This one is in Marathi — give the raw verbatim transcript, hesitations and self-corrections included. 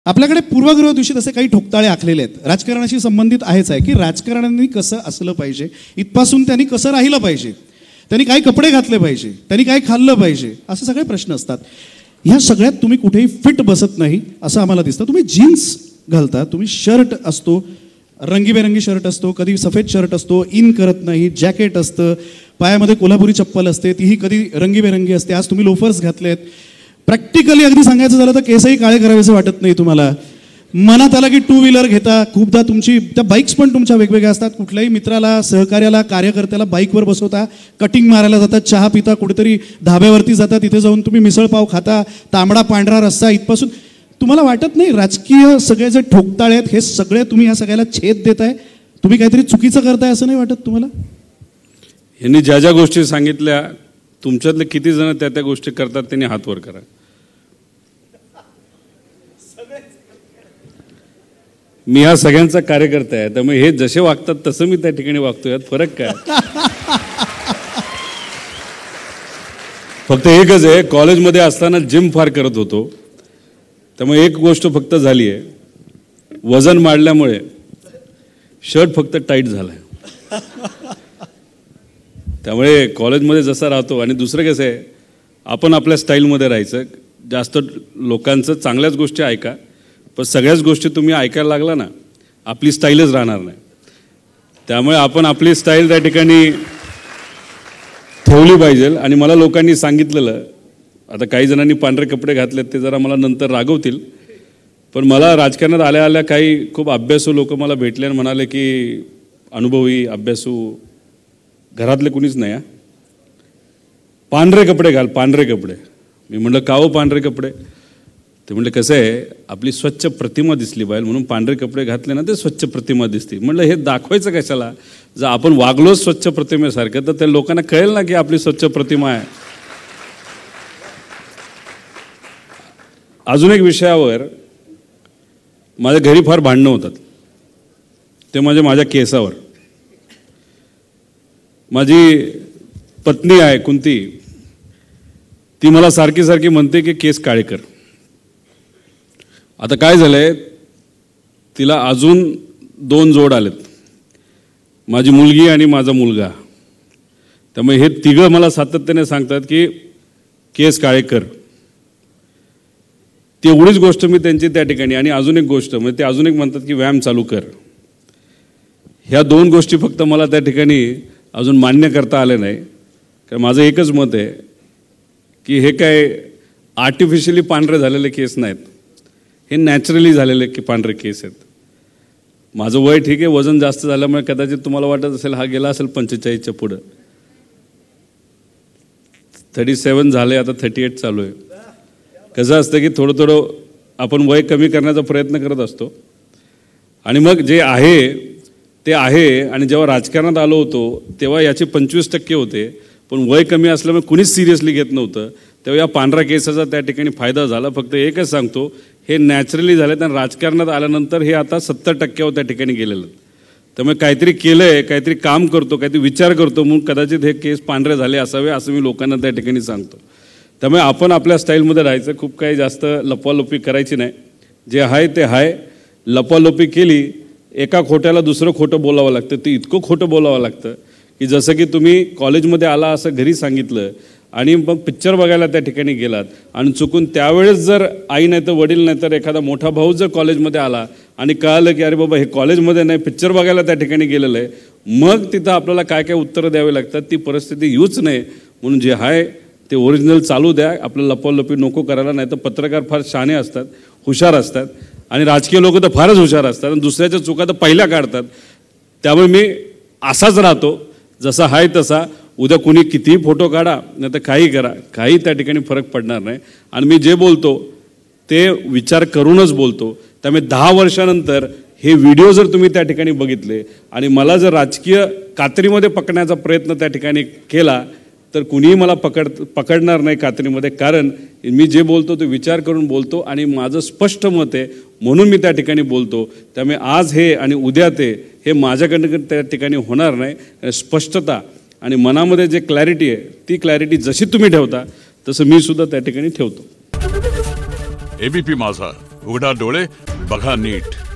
आपल्याकडे पूर्वग्रह दूषित असे काही ठोकताळे आखलेले आहेत. राजकारणाशी संबंधित आहेच आहे की राजकारण्यांनी कसं असलं पाहिजे, इथपासून त्यांनी कसं राहिलं पाहिजे, त्यांनी काय कपडे घातले पाहिजे, त्यांनी काय खाल्लं पाहिजे, असे सगळे प्रश्न असतात. ह्या सगळ्यात तुम्ही कुठेही फिट बसत नाही असं आम्हाला दिसतं. तुम्ही जीन्स घालता, तुम्ही शर्ट असतो, रंगीबेरंगी शर्ट असतो, कधी सफेद शर्ट असतो, इन करत नाही, जॅकेट असतं, पायामध्ये कोल्हापुरी चप्पल असते, तीही कधी रंगीबेरंगी असते. आज तुम्ही लोफर्स घातलेत. प्रॅक्टिकली अगदी सांगायचं झालं तर केसही काळे करावेसे वाटत नाही तुम्हाला. मनात आला की टू व्हीलर घेता. खूपदा तुमची त्या बाईक्स पण तुमच्या वेगवेगळ्या असतात. कुठल्याही मित्राला, सहकार्याला, कार्यकर्त्याला बाईकवर बसवता, कटिंग मारायला जातात, चहा पिता, कुठेतरी धाब्यावरती जाता, तिथे जाऊन तुम्ही मिसळपाव खाता, तांबडा पांढरा रस्सा, इथपासून तुम्हाला वाटत नाही राजकीय सगळे जे ठोकताळे आहेत हे सगळे तुम्ही ह्या सगळ्याला छेद देताय, तुम्ही काहीतरी चुकीचं करताय असं नाही वाटत तुम्हाला? यांनी ज्या ज्या गोष्टी सांगितल्या, तुमच्यातले किती जण त्या त्या गोष्टी करतात त्यांनी हात वर करा. मी ह्या सगळ्यांचा कार्यकर्ता आहे, त्यामुळे हे जसे वागतात तसं मी त्या ठिकाणी वागतोय. यात फरक काय? फक्त एकच आहे, कॉलेजमध्ये असताना जिम फार करत होतो, त्यामुळे एक गोष्ट फक्त झाली आहे, वजन वाढल्यामुळे शर्ट फक्त टाईट झालाय. त्यामुळे कॉलेजमध्ये जसा राहतो. आणि दुसरं कसं आहे, आपण आपल्या स्टाईलमध्ये राहायचं. जास्त लोकांचं चांगल्याच गोष्टी ऐका, पण सगळ्याच गोष्टी तुम्ही ऐकायला लागला ना, आपली स्टाईलच राहणार नाही. त्यामुळे आपण आपली स्टाईल त्या ठिकाणी ठेवली पाहिजे. आणि मला लोकांनी सांगितलेलं, आता काही जणांनी पांढरे कपडे घातलेत ते जरा मला नंतर रागवतील, पण मला राजकारणात आल्या आल्या काही खूप अभ्यासू लोक मला भेटले आणि म्हणाले की अनुभवी अभ्यासू घरातले कुणीच नाही, पांढरे कपडे घाल, पांढरे कपडे. मी म्हटलं का हो पांढरे कपडे? ते म्हटलं कसं आहे, आपली स्वच्छ प्रतिमा दिसली पाहिजे म्हणून पांढरे कपडे घातले ना ते स्वच्छ प्रतिमा दिसते. म्हटलं हे दाखवायचं कशाला? जर आपण वागलोच स्वच्छ प्रतिमेसारखं तर त्या लोकांना कळेल ना की आपली स्वच्छ प्रतिमा आहे. अजून एक विषयावर माझ्या घरी फार भांडणं होतात, ते म्हणजे माझ्या केसावर. माझी पत्नी आहे कुंती, ती मला सारखी सारखी म्हणते की केस काळे कर. आता काय झालंय, तिला अजून दोन जोड आलेत, माझी मुलगी आणि माझा मुलगा. त्यामुळे हे तिघं मला सातत्याने सांगतात की केस काळे कर. तेवढीच गोष्ट मी त्यांची त्या ठिकाणी. आणि अजून एक गोष्ट म्हणजे ते अजून एक म्हणतात की व्यायाम चालू कर. ह्या दोन गोष्टी फक्त मला त्या ठिकाणी अजून मान्य करता आले नाही. कारण माझं एकच मत आहे की हे काय आर्टिफिशियली पांढरे झालेले केस नाहीत, हे नॅचरली झालेले की पांढरे केस आहेत. माझं वय ठीक आहे, वजन जास्त झाल्यामुळे कदाचित तुम्हाला वाटत असेल हा गेला असेल पंचेचाळीसच्या पुढं. थर्टी सेवन झाले, आता थर्टी एट चालू आहे. कसं असतं की थोडं थोडं आपण वय कमी करण्याचा प्रयत्न करत असतो. आणि मग जे आहे ते आहे. आणि जेव्हा राजकारणात आलो होतो तेव्हा याचे पंचवीस टक्के होते, पण वय कमी असल्यामुळे कुणीच सिरियसली घेत नव्हतं. तेव्हा या पांढऱ्या केसाचा त्या ठिकाणी फायदा झाला. फक्त एकच सांगतो, हे नॅचरली झाले आणि राजकारणात आल्यानंतर हे आता सत्तर टक्क्यावर त्या ठिकाणी गेलेलं. त्यामुळे काहीतरी केलं आहे, काहीतरी काम करतो, काहीतरी विचार करतो म्हणून कदाचित हे केस पांढरे झाले असावे असं मी लोकांना त्या ठिकाणी सांगतो. त्यामुळे आपण आपल्या स्टाईलमध्ये राहायचं, खूप काही जास्त लपवालपी करायची नाही. जे आहे ते आहे. लपवालपी केली, एका खोट्याला दुसरं खोटं बोलावं लागतं. ते इतकं खोटं बोलावं लागतं की जसं की तुम्ही कॉलेजमध्ये आला असं घरी सांगितलं आणि मग पिक्चर बघायला त्या ठिकाणी गेलात आणि चुकून त्यावेळेस जर आई नाही तर वडील नाही तर एखादा मोठा भाऊ जर कॉलेजमध्ये आला आणि कळालं की अरे बाबा हे कॉलेजमध्ये नाही पिक्चर बघायला त्या ठिकाणी गेलेलं आहे, मग तिथं आपल्याला काय काय उत्तरं द्यावी लागतात. ती परिस्थिती येऊच नये म्हणून जे आहे ते ओरिजिनल चालू द्या. आपलं लपवलपी नको करायला. नाही तर पत्रकार फार शहाणे असतात, हुशार असतात, आणि राजकीय लोक तर फारच हुशार असतात आणि दुसऱ्याच्या चुका तर पहिल्या काढतात. त्यामुळे मी असाच राहतो, जसा आहे तसा. उद्या कुणी कितीही फोटो काढा नाही तर काही करा, काही त्या ठिकाणी फरक पडणार नाही. आणि मी जे बोलतो ते विचार करूनच बोलतो. त्यामुळे दहा वर्षानंतर हे व्हिडिओ जर तुम्ही त्या ठिकाणी बघितले आणि मला जर राजकीय कात्रीमध्ये पकडण्याचा प्रयत्न त्या ठिकाणी केला तर कुणीही मला पकड पकडणार नाही कात्रीमध्ये. कारण मी जे बोलतो ते विचार करून बोलतो आणि माझं स्पष्ट मत आहे म्हणून मी त्या ठिकाणी बोलतो. त्यामुळे आज हे आणि उद्या ते हे माझ्याकडनं त्या ठिकाणी होणार नाही. स्पष्टता आणि मनामध्ये जे क्लॅरिटी आहे ती क्लॅरिटी जशी तुम्ही ठेवता तसं मी सुद्धा त्या ठिकाणी ठेवतो. एबीपी माझा, उघडा डोळे बघा नीट.